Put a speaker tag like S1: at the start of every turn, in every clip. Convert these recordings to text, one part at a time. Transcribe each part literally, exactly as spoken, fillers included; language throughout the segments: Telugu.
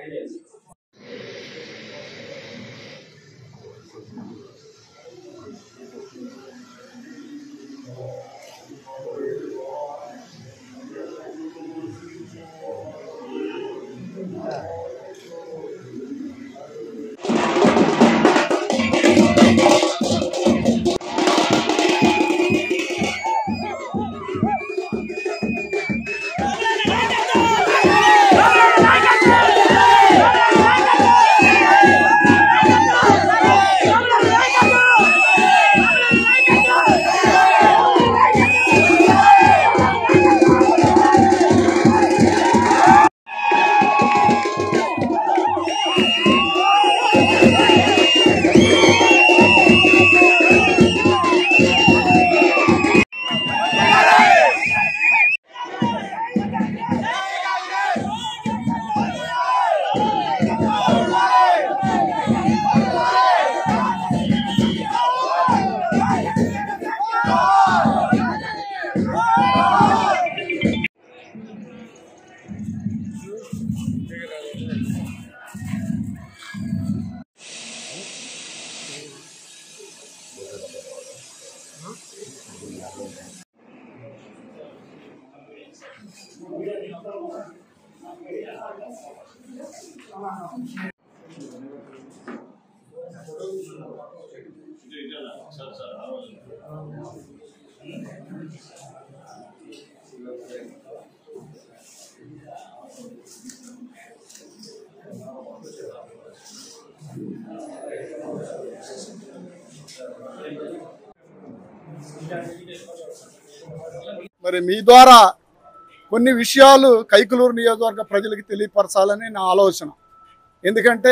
S1: మరి మీ ద్వారా కొన్ని విషయాలు కైకలూరు నియోజకవర్గ ప్రజలకు తెలియపరచాలని నా ఆలోచన. ఎందుకంటే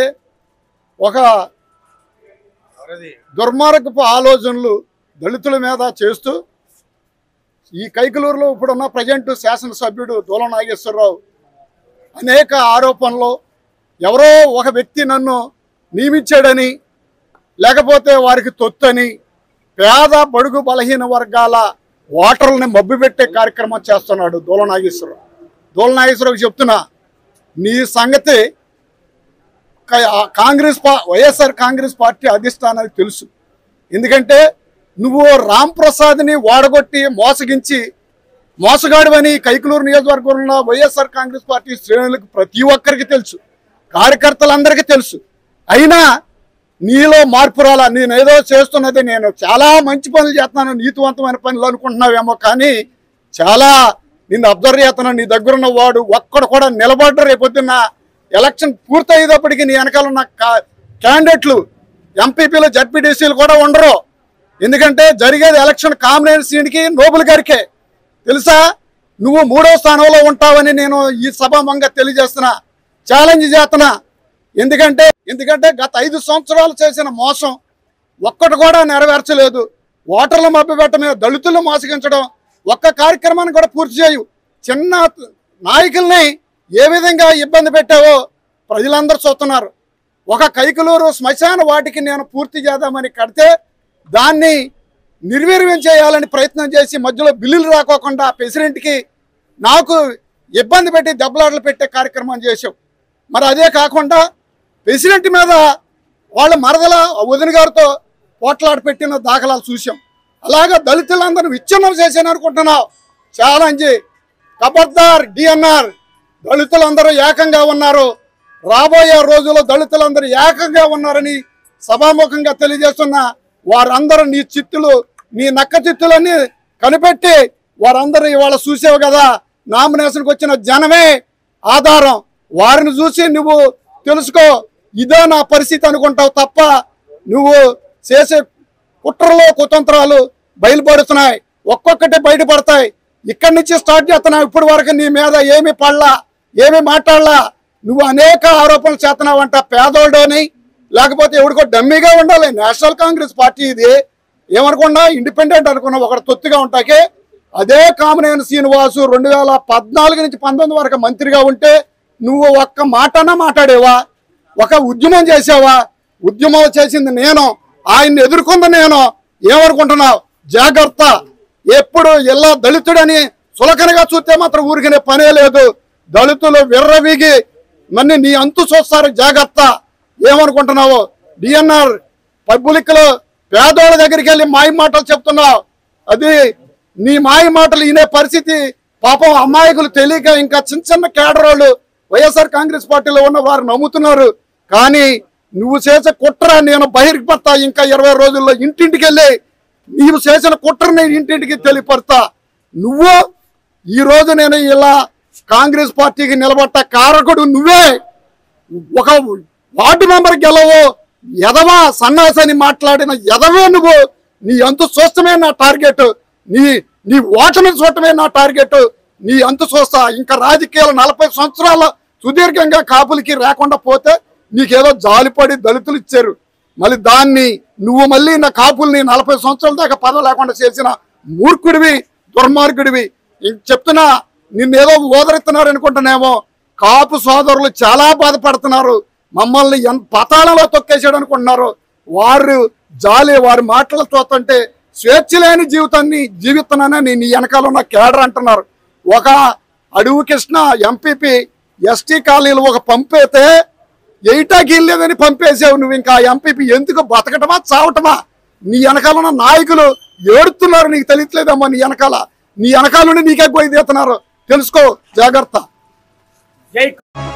S1: ఒక దుర్మార్గపు ఆలోచనలు దళితుల మీద చేస్తూ ఈ కైకలూరులో ఇప్పుడున్న ప్రజెంట్ శాసనసభ్యుడు దూల నాగేశ్వరరావు అనేక ఆరోపణలు, ఎవరో ఒక వ్యక్తి నన్ను నియమించాడని, లేకపోతే వారికి తొత్తని, పేద బడుగు బలహీన వర్గాల ఓటర్లని మభ్యపెట్టే కార్యక్రమం చేస్తున్నాడు దూల నాగేశ్వరరావు. దూల నాగేశ్వరరావు చెప్తున్నా, నీ సంగతి కాంగ్రెస్ పా వైఎస్ఆర్ కాంగ్రెస్ పార్టీ అధిష్టానానికి తెలుసు. ఎందుకంటే నువ్వు రామ్ ప్రసాద్ని వాడగొట్టి మోసగించి మోసగాడువని కైకలూరు నియోజకవర్గంలో వైఎస్ఆర్ కాంగ్రెస్ పార్టీ శ్రేణులకు ప్రతి ఒక్కరికి తెలుసు, కార్యకర్తలందరికీ తెలుసు. అయినా నీలో మార్పు రాలా. నేను ఏదో చేస్తున్నది, నేను చాలా మంచి పనులు చేస్తున్నాను, నీతివంతమైన పనులు అనుకుంటున్నావేమో, కానీ చాలా నిన్ను అబ్జర్వ్ చేస్తున్నాను. నీ దగ్గరున్న వాడు ఒక్కడు కూడా నిలబడ్డ రేపొద్దున్న ఎలక్షన్ పూర్తయ్యేటప్పటికి నీ వెనకాల ఉన్న క్యాండిడేట్లు ఎంపీపీలు జడ్పీటీసీలు కూడా ఉండరు. ఎందుకంటే జరిగేది ఎలక్షన్ కాంబినేషన్కి నోబుల్ గారికే తెలుసా. నువ్వు మూడో స్థానంలో ఉంటావని నేను ఈ సభాముఖంగా తెలియజేస్తున్నా, ఛాలెంజ్ చేస్తున్నా. ఎందుకంటే ఎందుకంటే గత ఐదు సంవత్సరాలు చేసిన మోసం ఒక్కటి కూడా నెరవేర్చలేదు. ఓటర్ల మభ్యపెట్టమే, దళితులను మోసగించడం, ఒక్క కార్యక్రమాన్ని కూడా పూర్తి చేయు. చిన్న నాయకుల్ని ఏ విధంగా ఇబ్బంది పెట్టావో ప్రజలందరూ చూస్తున్నారు. ఒక కైకలూరు శ్మశాన వాటికి నేను పూర్తి చేద్దామని కడితే దాన్ని నిర్వీర్యం చేయాలని ప్రయత్నం చేసి మధ్యలో బిల్లులు రాకోకుండా ప్రెసిడెంట్కి నాకు ఇబ్బంది పెట్టి దెబ్బలాటలు పెట్టే కార్యక్రమం చేసావు. మరి అదే కాకుండా ప్రెసిడెంట్ మీద వాళ్ళ మరదల వదిన గారితో పోట్లాడి పెట్టిన దాఖలాలు చూసాం. అలాగా దళితులందరూ విచ్ఛిన్నం చేశాను అనుకుంటున్నావు. ఛాలెంజ్ ఖబర్దార్ డిఎన్ఆర్. దళితులందరూ ఏకంగా ఉన్నారు. రాబోయే రోజుల్లో దళితులందరూ ఏకంగా ఉన్నారని సభాముఖంగా తెలియజేస్తున్న వారందరూ నీ చిత్తులు, నీ నక్క చిత్తులన్నీ కనిపెట్టి వారందరూ ఇవాళ చూసావు కదా, నామినేషన్కి వచ్చిన జనమే ఆధారం. వారిని చూసి నువ్వు తెలుసుకో, ఇదే నా పరిస్థితి అనుకుంటావు తప్ప నువ్వు చేసే కుట్రలో కుతంత్రాలు బయలుపడుతున్నాయి, ఒక్కొక్కటి బయటపడతాయి. ఇక్కడి నుంచి స్టార్ట్ చేస్తున్నావు. ఇప్పటి వరకు నీ మీద ఏమి పడలా, ఏమి మాట్లాడలా. నువ్వు అనేక ఆరోపణలు చేస్తున్నావంట. పేదోడని లేకపోతే ఎవడికో డమ్మీగా ఉండాలి. నేషనల్ కాంగ్రెస్ పార్టీ ఇది ఏమనుకున్నా ఇండిపెండెంట్ అనుకున్నా ఒకటి తొత్తుగా ఉంటాకే. అదే కామినేని శ్రీనివాసు రెండు వేల పద్నాలుగు నుంచి పంతొమ్మిది వరకు మంత్రిగా ఉంటే నువ్వు ఒక్క మాటనా మాట్లాడేవా? ఒక ఉద్యమం చేసావా? ఉద్యమం చేసింది నేను, ఆయన్ని ఎదుర్కొంది నేను. ఏమనుకుంటున్నావు? జాగ్రత్త. ఎప్పుడు ఇలా దళితుడని సులకనగా చూస్తే మాత్రం ఊరికనే పనే లేదు. దళితులు విర్రవీగి మరి నీ అంతు చూస్తారు, జాగ్రత్త. ఏమనుకుంటున్నావు? డిఎన్ఆర్ పబ్లిక్ లో పేదోళ్ళ దగ్గరికి వెళ్ళి మాయ మాటలు చెప్తున్నావు. అది నీ మాయ మాటలు వినే పరిస్థితి పాపం అమాయకులు తెలియక ఇంకా చిన్న చిన్న కేడర్ వాళ్ళు వైఎస్ఆర్ కాంగ్రెస్ పార్టీలో ఉన్న వారు నమ్ముతున్నారు. కానీ నువ్వు చేసే కుట్ర నేను బహిర్పడతా. ఇంకా ఇరవై రోజుల్లో ఇంటింటికి వెళ్ళి నీవు చేసిన కుట్ర నేను ఇంటింటికి తెలియపడతా. నువ్వు ఈ రోజు నేను ఇలా కాంగ్రెస్ పార్టీకి నిలబడ్డ కారకుడు నువ్వే. ఒక వార్డు మెంబర్ గెలవు ఎదవా సన్నాసని మాట్లాడిన ఎదవే నువ్వు. నీ అంతు చూస్తమే నా టార్గెట్, నీ నీ ఓటమి చూడటమే నా టార్గెట్. నీ అంతు చూస్తా. ఇంకా రాజకీయాలు నలభై సంవత్సరాల సుదీర్ఘంగా కాపులకి రాకుండా పోతే నీకేదో జాలిపడి దళితులు ఇచ్చారు. మళ్ళీ దాన్ని నువ్వు మళ్ళీ నా కాపుల్ని నలభై సంవత్సరాల దాకా పదవి లేకుండా చేసిన మూర్ఖుడివి, దుర్మార్గుడివి. చెప్తున్నా, నిన్నేదో ఓదరెత్తున్నారు అనుకుంటున్నామో. కాపు సోదరులు చాలా బాధపడుతున్నారు. మమ్మల్ని ఎంత పతాళంలో తొక్కేసాడు అనుకుంటున్నారు. వారు జాలి వారి మాటలు చూస్తుంటే స్వేచ్ఛ లేని జీవితాన్ని జీవిస్తున్నానని నీ వెనకాల ఉన్న కేడర్ అంటున్నారు. ఒక అడవి కృష్ణ ఎంపీపీ ఎస్టీ కాలనీలు ఒక పంపైతే ఎయిటాకి వెళ్ళలేదని పంపేసావు నువ్వు. ఇంకా ఎంపీపీ ఎందుకు బతకటమా చావటమా? నీ వెనకాల ఉన్న నాయకులు ఏడుతున్నారు, నీకు తెలియట్లేదమ్మా. నీ వెనకాల నీ వెనకాల నుండి నీకే పోయి తీస్తున్నారు. తెలుసుకో, జాగ్రత్త.